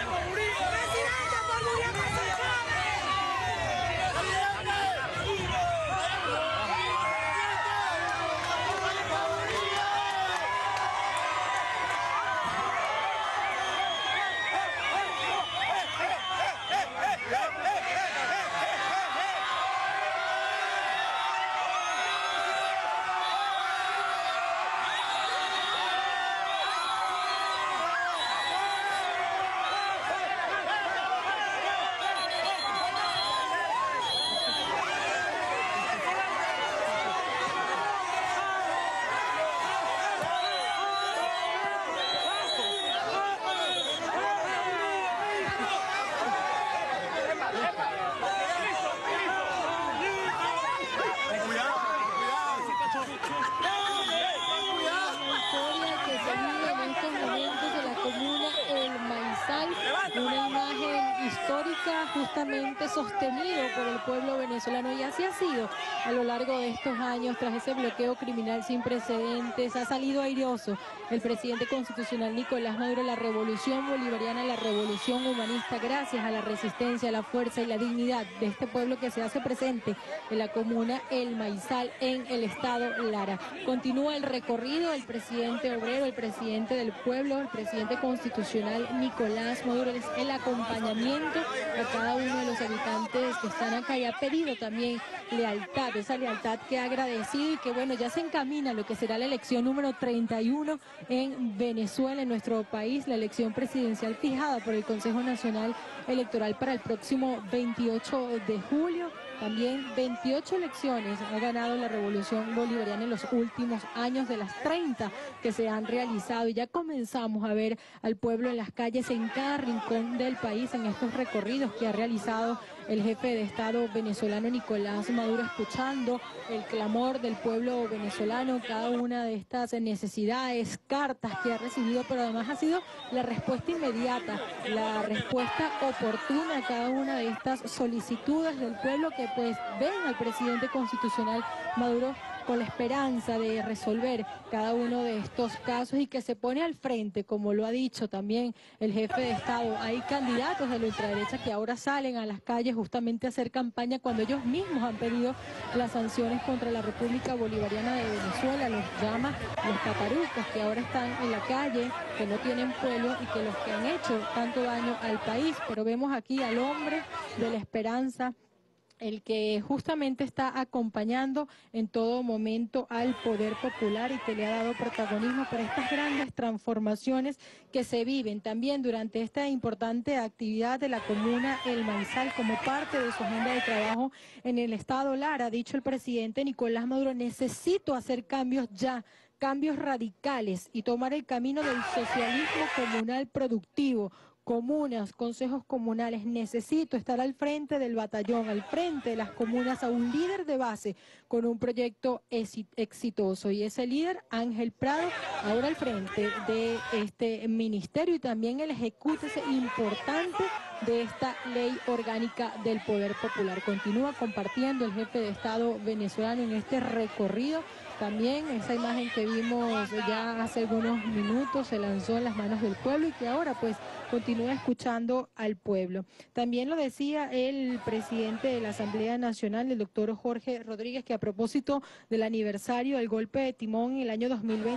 Una imagen histórica justamente sostenido por el pueblo venezolano, y así ha sido a lo largo de estos años. Tras ese bloqueo criminal sin precedentes, ha salido airoso el presidente constitucional Nicolás Maduro. La revolución bolivariana, la revolución humanista, gracias a la resistencia, a la fuerza y la dignidad de este pueblo que se hace presente en la comuna El Maizal, en el estado Lara. Continúa el recorrido el presidente obrero, el presidente del pueblo, el presidente constitucional Nicolás Maduro, el acompañamiento a cada uno de los habitantes que están acá, y ha pedido también lealtad, esa lealtad que ha agradecido, y que bueno, ya se encamina lo que será la elección número 31 en Venezuela, en nuestro país, la elección presidencial fijada por el Consejo Nacional Electoral para el próximo 28 de julio. También 28 elecciones ha ganado la revolución bolivariana en los últimos años, de las 30 que se han realizado, y ya comenzamos a ver al pueblo en las calles en cada rincón del país, en estos recorridos que ha realizado el jefe de Estado venezolano Nicolás Maduro, escuchando el clamor del pueblo venezolano, cada una de estas necesidades, cartas que ha recibido, pero además ha sido la respuesta inmediata, la respuesta oportuna a cada una de estas solicitudes del pueblo, que pues ven al presidente constitucional Maduro con la esperanza de resolver cada uno de estos casos, y que se pone al frente, como lo ha dicho también el jefe de Estado. Hay candidatos de la ultraderecha que ahora salen a las calles justamente a hacer campaña, cuando ellos mismos han pedido las sanciones contra la República Bolivariana de Venezuela. Los llama los catarucas, que ahora están en la calle, que no tienen pueblo y que los que han hecho tanto daño al país. Pero vemos aquí al hombre de la esperanza, el que justamente está acompañando en todo momento al poder popular, y que le ha dado protagonismo para estas grandes transformaciones que se viven también durante esta importante actividad de la comuna El Maizal, como parte de su agenda de trabajo en el estado Lara. Ha dicho el presidente Nicolás Maduro: necesito hacer cambios ya, cambios radicales, y tomar el camino del socialismo comunal productivo. Comunas, consejos comunales, necesito estar al frente del batallón, al frente de las comunas, a un líder de base con un proyecto exitoso. Y ese líder, Ángel Prado, ahora al frente de este ministerio, y también el ejecútese importante de esta ley orgánica del poder popular. Continúa compartiendo el jefe de Estado venezolano en este recorrido. También esa imagen que vimos ya hace algunos minutos se lanzó en las manos del pueblo, y que ahora pues continúa escuchando al pueblo. También lo decía el presidente de la Asamblea Nacional, el doctor Jorge Rodríguez, que a propósito del aniversario del golpe de timón en el año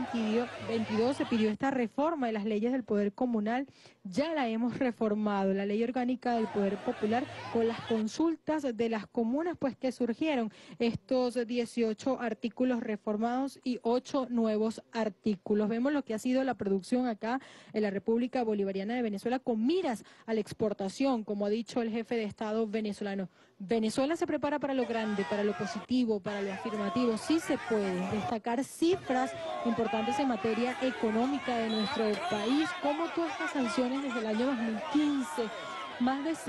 2022 se pidió esta reforma de las leyes del poder comunal. Ya la hemos reformado, la ley orgánica del poder popular, con las consultas de las comunas pues que surgieron estos 18 artículos reformados y 8 nuevos artículos. Vemos lo que ha sido la producción acá en la República Bolivariana de Venezuela, con miras a la exportación, como ha dicho el jefe de Estado venezolano. Venezuela se prepara para lo grande, para lo positivo, para lo afirmativo. Sí se puede destacar cifras importantes en materia económica de nuestro país, como todas estas sanciones desde el año 2015. Más de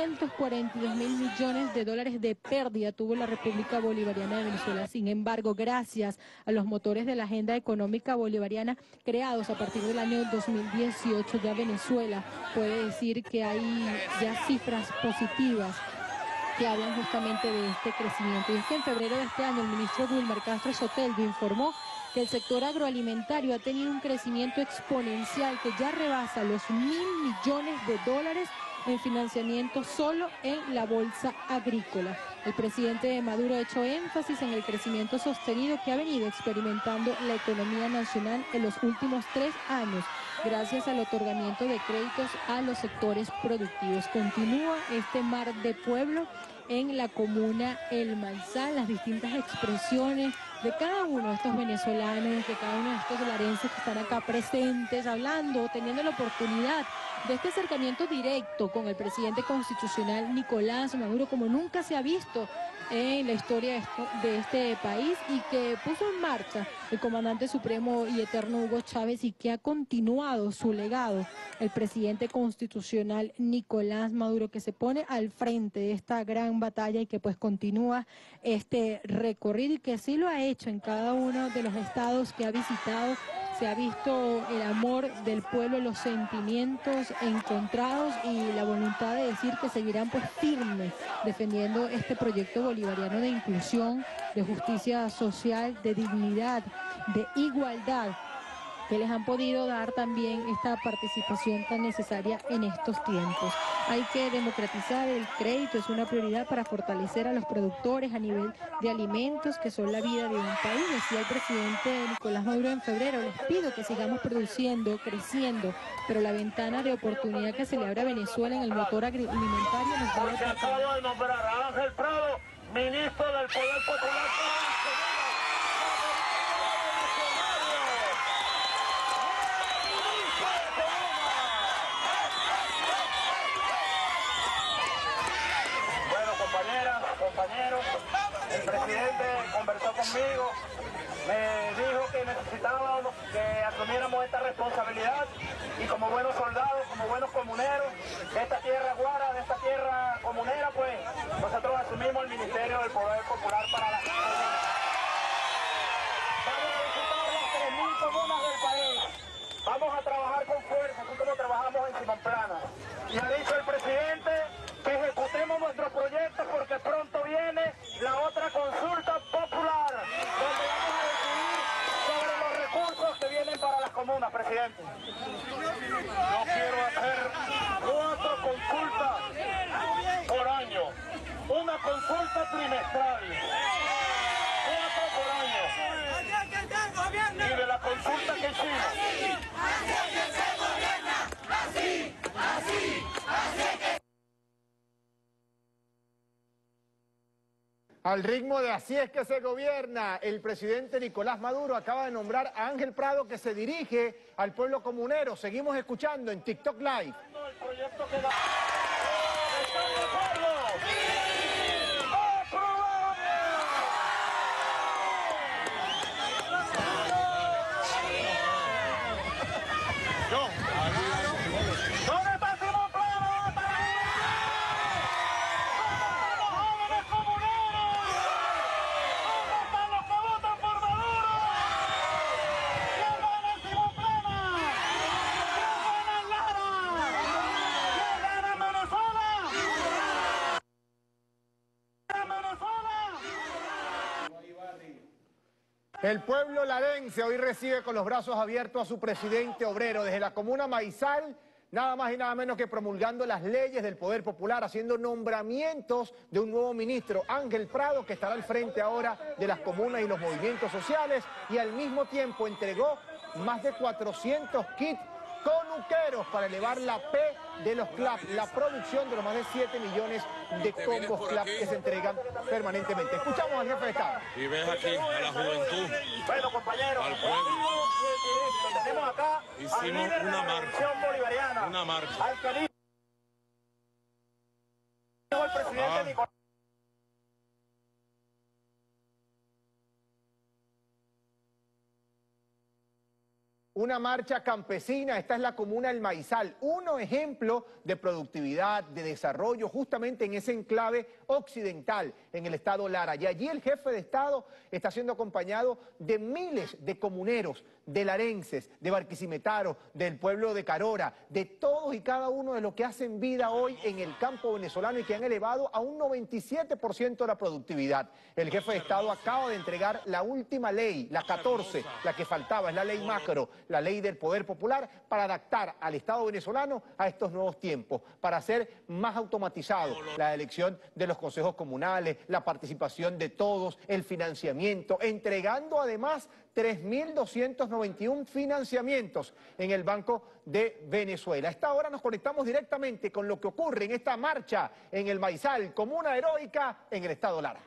642 mil millones de dólares de pérdida tuvo la República Bolivariana de Venezuela. Sin embargo, gracias a los motores de la agenda económica bolivariana creados a partir del año 2018, ya Venezuela puede decir que hay ya cifras positivas que hablan justamente de este crecimiento. Y es que en febrero de este año el ministro Wilmar Castro Soteldo informó que el sector agroalimentario ha tenido un crecimiento exponencial que ya rebasa los $1.000 millones en financiamiento solo en la bolsa agrícola. El presidente Maduro ha hecho énfasis en el crecimiento sostenido que ha venido experimentando la economía nacional en los últimos 3 años, gracias al otorgamiento de créditos a los sectores productivos. Continúa este mar de pueblo en la comuna El Maizal, las distintas expresiones de cada uno de estos venezolanos, de cada uno de estos larenses que están acá presentes, hablando, teniendo la oportunidad de este acercamiento directo con el presidente constitucional Nicolás Maduro, como nunca se ha visto en la historia de este país, y que puso en marcha el comandante supremo y eterno Hugo Chávez, y que ha continuado su legado el presidente constitucional Nicolás Maduro, que se pone al frente de esta gran batalla y que pues continúa este recorrido, y que así lo ha hecho en cada uno de los estados que ha visitado. Se ha visto el amor del pueblo, los sentimientos encontrados y la voluntad de decir que seguirán pues firmes defendiendo este proyecto bolivariano de inclusión, de justicia social, de dignidad, de igualdad, que les han podido dar también esta participación tan necesaria en estos tiempos. Hay que democratizar el crédito, es una prioridad para fortalecer a los productores a nivel de alimentos, que son la vida de un país. Decía el presidente Nicolás Maduro en febrero: les pido que sigamos produciendo, creciendo, pero la ventana de oportunidad que se le abre a Venezuela en el motor agroalimentario nos da... Se acaba de nombrar a Ángel Prado, ministro del Poder Popular. Compañeros, el presidente conversó conmigo, me dijo que necesitábamos que asumiéramos esta responsabilidad, y como buenos soldados, como buenos comuneros de esta tierra guara, de esta tierra comunera, pues nosotros asumimos el Ministerio del Poder Popular para las comunas. Vamos a visitar las 3.000 comunas del país, vamos a trabajar con fuerza, así como trabajamos en Simón Plana. Y ha dicho el presidente que ejecutemos nuestros proyectos, porque pronto viene la otra consulta popular, donde vamos a decidir sobre los recursos que vienen para las comunas, presidente. Yo quiero hacer 4 consultas por año, una consulta trimestral, 4 por año. Y de la consulta que hicimos. Al ritmo de Así es que se gobierna, el presidente Nicolás Maduro acaba de nombrar a Ángel Prado, que se dirige al pueblo comunero. Seguimos escuchando en TikTok Live. El pueblo larense hoy recibe con los brazos abiertos a su presidente obrero desde la comuna Maizal, nada más y nada menos que promulgando las leyes del Poder Popular, haciendo nombramientos de un nuevo ministro, Ángel Prado, que estará al frente ahora de las comunas y los movimientos sociales, y al mismo tiempo entregó más de 400 kits conuqueros para elevar la P de los CLAP, la producción de los más de 7 millones de combos CLAP que se entregan permanentemente. Escuchamos al jefe de Estado. Y ves aquí a la juventud, bueno, compañeros, al pueblo. tenemos acá hicimos una marcha, una marcha. Al que dijo el presidente Nicolás. Una marcha campesina, esta es la comuna El Maizal, un ejemplo de productividad, de desarrollo, justamente en ese enclave occidental, en el estado Lara. Y allí el jefe de estado está siendo acompañado de miles de comuneros, de larenses, de barquisimetaros, del pueblo de Carora, de todos y cada uno de los que hacen vida hoy en el campo venezolano y que han elevado a un 97% la productividad. El jefe de estado acaba de entregar la última ley, la 14, la que faltaba, es la ley macro, la ley del poder popular, para adaptar al Estado venezolano a estos nuevos tiempos, para hacer más automatizado la elección de los consejos comunales, la participación de todos, el financiamiento, entregando además 3.291 financiamientos en el Banco de Venezuela. A esta hora nos conectamos directamente con lo que ocurre en esta marcha en el Maizal, comuna heroica en el estado Lara.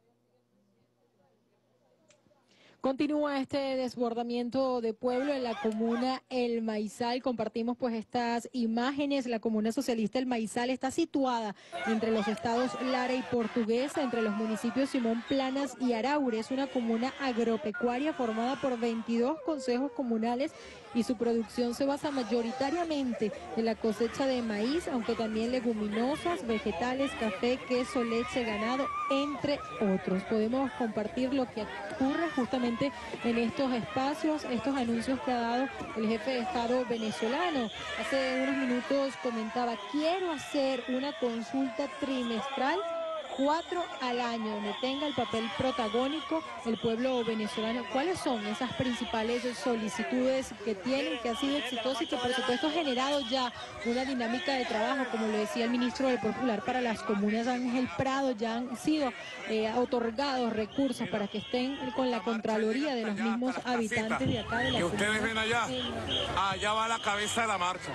Continúa este desbordamiento de pueblo en la comuna El Maizal. Compartimos pues estas imágenes. La comuna socialista El Maizal está situada entre los estados Lara y Portuguesa, entre los municipios Simón Planas y Araure. Es una comuna agropecuaria formada por 22 consejos comunales y su producción se basa mayoritariamente en la cosecha de maíz, aunque también leguminosas, vegetales, café, queso, leche, ganado, entre otros. Podemos compartir lo que ocurre justamente en estos espacios, estos anuncios que ha dado el jefe de Estado venezolano. Hace unos minutos comentaba, quiero hacer una consulta trimestral, 4 al año, donde tenga el papel protagónico el pueblo venezolano. ¿Cuáles son esas principales solicitudes que tienen, que ha sido exitosa y que por supuesto ha generado ya una dinámica de trabajo? Como lo decía el ministro del Popular, para las comunas Ángel Prado ya han sido otorgados recursos para que estén con la Contraloría de los mismos habitantes de acá de la que ustedes comuna. ven allá va la cabeza de la marcha,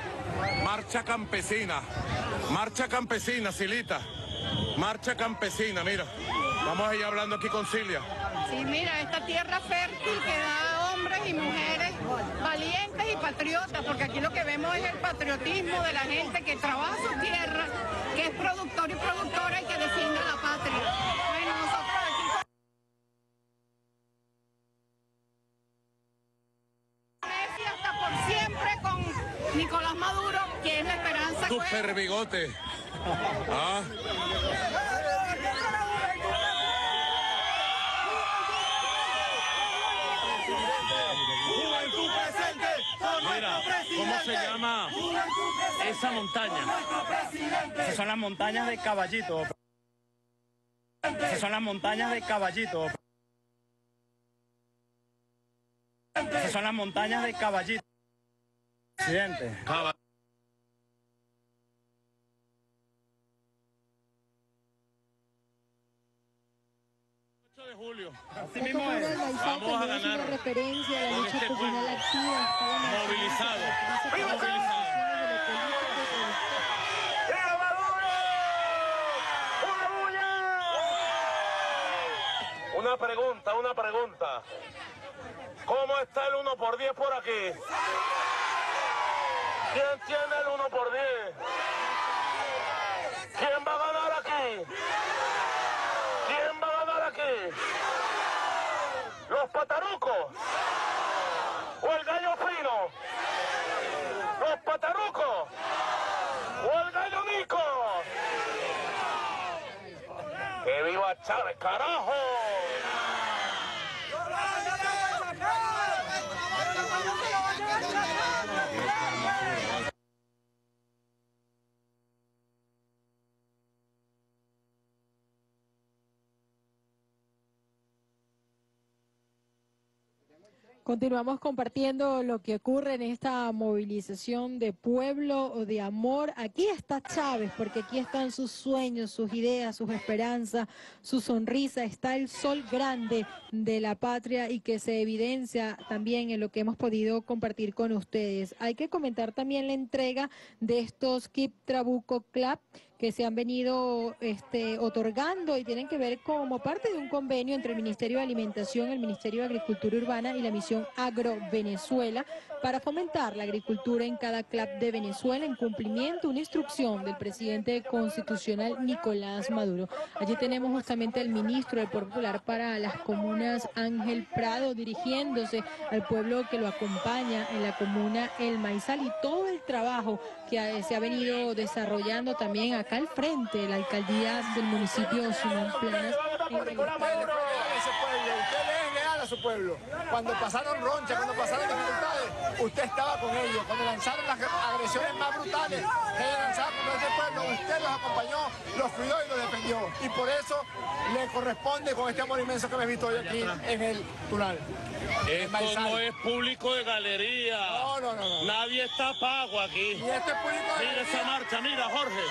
marcha campesina, Silita. Marcha campesina, mira, vamos a ir hablando aquí con Silvia. Sí, mira, esta tierra fértil que da hombres y mujeres valientes y patriotas, porque aquí lo que vemos es el patriotismo de la gente que trabaja su tierra, que es productor y productora y que defiende a la patria. Bueno, nosotros aquí hasta por siempre con Nicolás Maduro, que es la esperanza. Super bigote. Ah. Mira, ¿cómo se llama esa montaña? Esas son las montañas de Caballito. Esas son las montañas de Caballito. Esas son las montañas de Caballito. Presidente. De julio. Así mismo es. Vamos a ganar una referencia a la con lucha este comunal pueblo activa, movilizado. Una pregunta. ¿Cómo está el 1 por 10 por aquí? ¿Quién tiene el 1 por 10? ¿Quién va a ganar aquí? ¿Quién va a ganar aquí? ¿Los patarucos? ¿O el gallo fino? ¿Los patarucos? ¿O el gallo Nico? ¡Que viva Chávez, carajo! Continuamos compartiendo lo que ocurre en esta movilización de pueblo, de amor. Aquí está Chávez, porque aquí están sus sueños, sus ideas, sus esperanzas, su sonrisa. Está el sol grande de la patria y que se evidencia también en lo que hemos podido compartir con ustedes. Hay que comentar también la entrega de estos Kit Trabuco Club que se han venido otorgando y tienen que ver como parte de un convenio entre el Ministerio de Alimentación, el Ministerio de Agricultura Urbana y la Misión Agro Venezuela para fomentar la agricultura en cada club de Venezuela en cumplimiento a una instrucción del presidente constitucional Nicolás Maduro. Allí tenemos justamente al ministro del Poder Popular para las comunas, Ángel Prado, dirigiéndose al pueblo que lo acompaña en la comuna El Maizal y todo el trabajo que se ha venido desarrollando también acá al frente de la alcaldía del municipio Simón Planas. Usted le es leal a su pueblo. Cuando pasaron ronchas, cuando pasaron dificultades, usted estaba con ellos. Cuando lanzaron las agresiones más brutales que hayan lanzado contra ese pueblo, usted los acompañó, los cuidó y los defendió. Y por eso le corresponde con este amor inmenso que me he visto hoy aquí en el Tunal. Esto no es público de galería. No. Nadie está pago aquí. Y este es público de Mira esa marcha, mira, Jorge.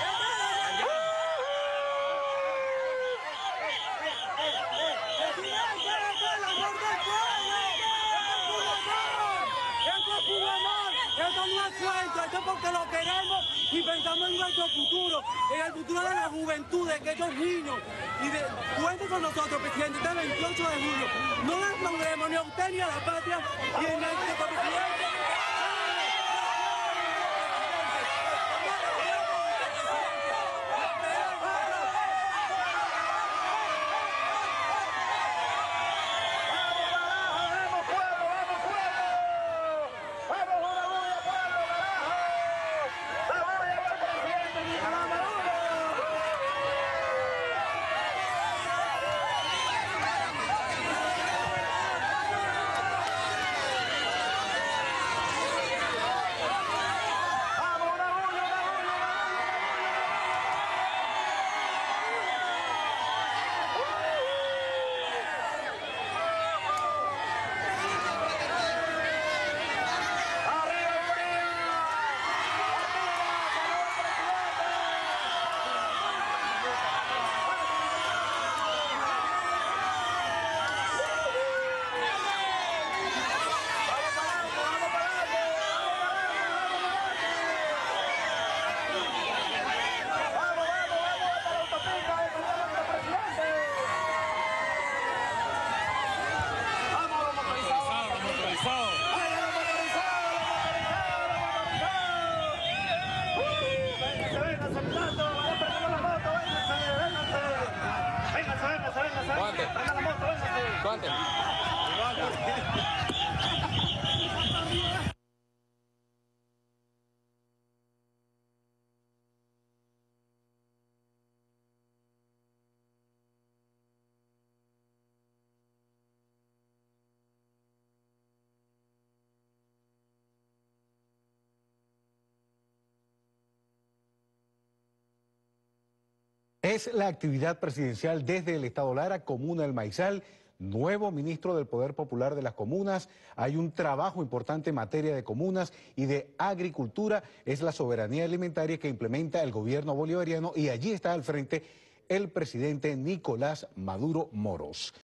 Esto no es cuento, esto es porque lo queremos y pensamos en nuestro futuro, en el futuro de la juventud, de aquellos niños. Y cuenten con nosotros, presidente, este 28 de julio. No defraudemos ni a usted ni a la patria y en nuestro presidente. Es la actividad presidencial desde el Estado Lara, Comuna El Maizal, nuevo ministro del Poder Popular de las Comunas. Hay un trabajo importante en materia de comunas y de agricultura. Es la soberanía alimentaria que implementa el gobierno bolivariano y allí está al frente el presidente Nicolás Maduro Moros.